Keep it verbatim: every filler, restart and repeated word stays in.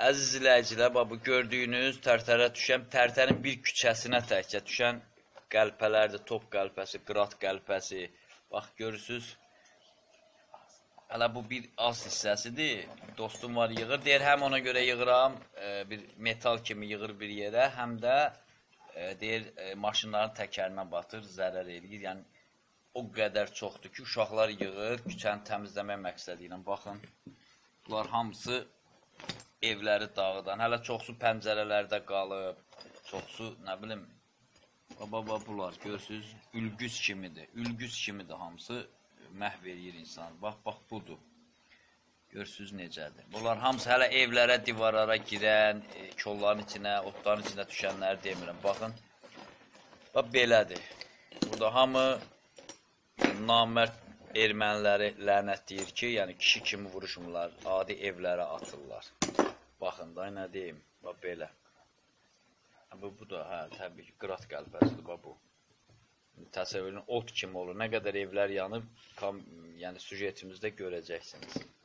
Əziz izləyicilər, bu gördüyünüz tərtərə düşən, tərtərin bir küçəsinə təkcə düşən qəlpələrdir, top qəlpəsi, qırat qəlpəsi. Bax, görürsünüz, hələ bu bir az hissəsidir. Dostum var, yığır. Deyir, həm ona görə yığıram, bir metal kimi yığır bir yerə, həm də deyir, maşınların təkərinə batır, zərər edir. Yəni, o qədər çoxdur ki, uşaqlar yığır, küçəni təmizləmək məqsədi ilə. Baxın, bunlar hamısı evləri dağıdan, hələ çoxsu pəncərələrdə qalıb, çoxsu, nə bilim, baba, bunlar, görürsünüz, ülgüz kimidir, ülgüz kimidir hamısı, məhv edir insan. Bax, bax, budur. Görürsünüz necədir. Bunlar hamısı hələ evlərə, divarlara girən, kolların içinə, otların içinə düşənləri demirəm. Baxın, bax, belədir. Burada hamı namərd erməniləri lənətləyir ki, yəni kişi kimi vuruşmurlar, adi evlərə atırlar. Baxın da, nə deyim, bax, belə. Bu, bu da, hə, təbii ki, qırat qəlpəsidir, bax, bu. Təsəvvürün ot kimi olur. Nə qədər evlər yanıb, yəni, süjetimizdə görəcəksiniz.